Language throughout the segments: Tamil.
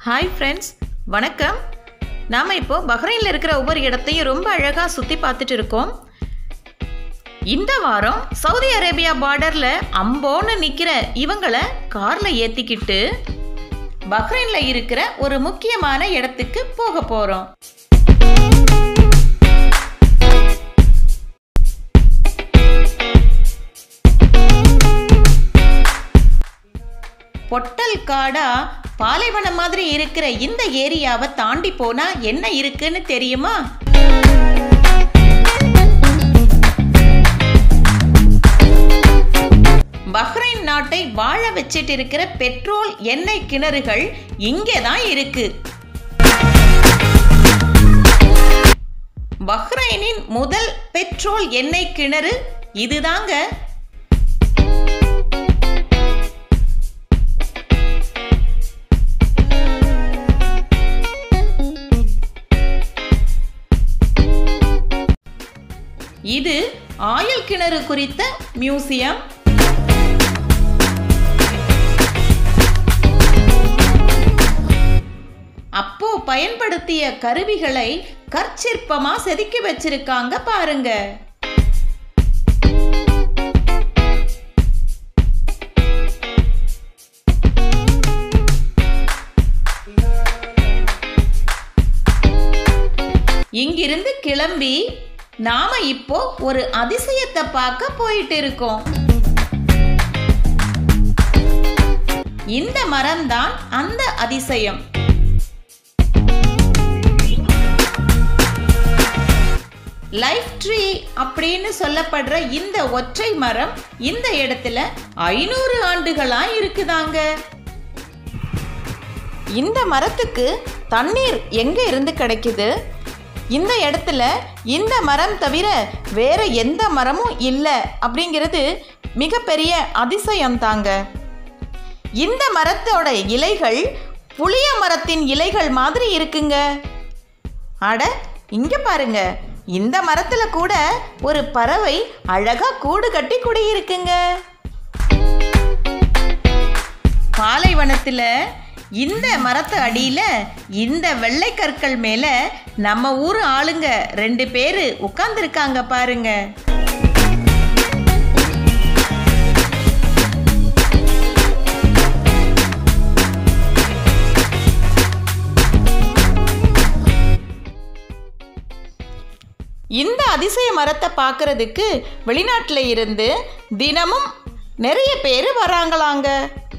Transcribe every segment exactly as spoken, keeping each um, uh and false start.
ஹாய் ஃப்ரெண்ட்ஸ், வணக்கம். நாம் இப்போ பஹ்ரைனில் இருக்கிற ஒவ்வொரு இடத்தையும் ரொம்ப அழகாக சுற்றி பார்த்துட்டு இருக்கோம். இந்த வாரம் சவுதி அரேபியா பார்டரில் அம்போன்னு நிற்கிற இவங்களை காரில் ஏற்றிக்கிட்டு பஹ்ரைனில் இருக்கிற ஒரு முக்கியமான இடத்துக்கு போக போகிறோம். பொட்டல் காடா பாலைவனம் மாதிரி இருக்கிற இந்த ஏரியாவை தாண்டி போனா என்ன இருக்குன்னு தெரியுமா? பஹ்ரைன் நாட்டை வாழ வச்சிட்டு இருக்கிற பெட்ரோல் எண்ணெய் கிணறுகள் இங்கே தான் இருக்கு. பஹ்ரைனின் முதல் பெட்ரோல் எண்ணெய் கிணறு இதுதாங்க. இது ஆயில் கிணறு குறித்த மியூசியம். அப்போ பயன்படுத்திய கருவிகளை கற்சிற்பமா செதுக்கி வச்சிருக்காங்க பாருங்க. இங்கிருந்து கிளம்பி நாம இப்போ ஒரு அதிசயத்தை பார்க்க போயிட்டு இருக்கோம். இந்த மரம் தான் அந்த அதிசயம். லைஃப் ட்ரீ அப்படின்னு சொல்லப்படுற இந்த ஒற்றை மரம் இந்த இடத்துல ஐநூறு ஆண்டுகளா இருக்குதாங்க. இந்த மரத்துக்கு தண்ணீர் எங்க இருந்து கிடைக்குது? இந்த இடத்துல இந்த மரம் தவிர வேற எந்த மரமும் இல்லை அப்படிங்கிறது மிகப்பெரிய அதிசயம் தாங்க. இந்த மரத்தோட இலைகள் புளிய மரத்தின் இலைகள் மாதிரி இருக்குங்க. அட, இங்க பாருங்க, இந்த மரத்துல கூட ஒரு பறவை அழகா கூடு கட்டி குடியிருக்குங்க. பாலைவனத்துல இந்த மரத்து அடியில இந்த வெள்ளை கற்கள் மேல நம்ம ஊர் ஆளுங்க ரெண்டு பேரு உட்கார்ந்துருக்காங்க பாருங்க. இந்த அதிசய மரத்தை பார்க்கறதுக்கு வெளிநாட்டுல இருந்து தினமும் நிறைய பேர் வராங்களாங்க.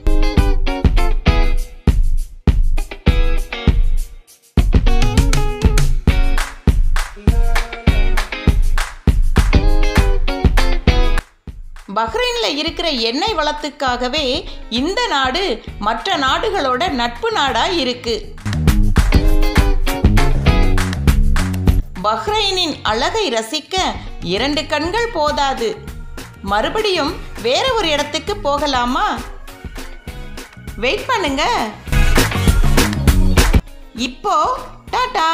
பஹ்ரைனில் இருக்கிற எண்ணெய் வளத்துக்காகவே இந்த நாடு மற்ற நாடுகளோட நட்பு நாடா இருக்கு. பஹ்ரைனின் அழகை ரசிக்க இரண்டு கண்கள் போதாது. மறுபடியும் வேற ஒரு இடத்துக்கு போகலாமா? வெயிட் பண்ணுங்க. இப்போ டாடா.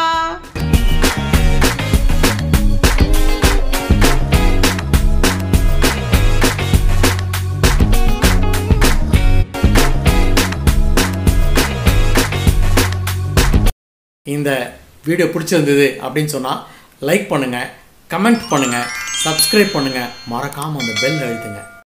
இந்த வீடியோ பிடிச்சிருந்தது அப்படின்னு சொன்னால் லைக் பண்ணுங்கள், கமெண்ட் பண்ணுங்கள், சப்ஸ்கிரைப் பண்ணுங்கள், மறக்காமல் அந்த பெல் அழுத்துங்க.